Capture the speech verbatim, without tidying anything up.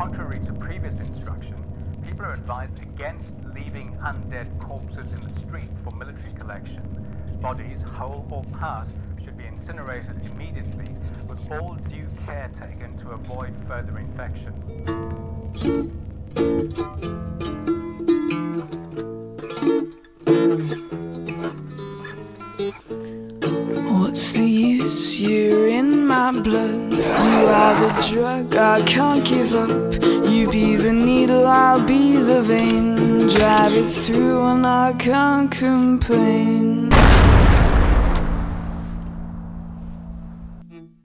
Contrary to previous instruction, people are advised against leaving undead corpses in the street for military collection. Bodies, whole or part, should be incinerated immediately, with all due care taken to avoid further infection. What's the use? You're in my blood. You are the drug I can't give up. You be the needle, I'll be the vein. Drive it through and I can't complain.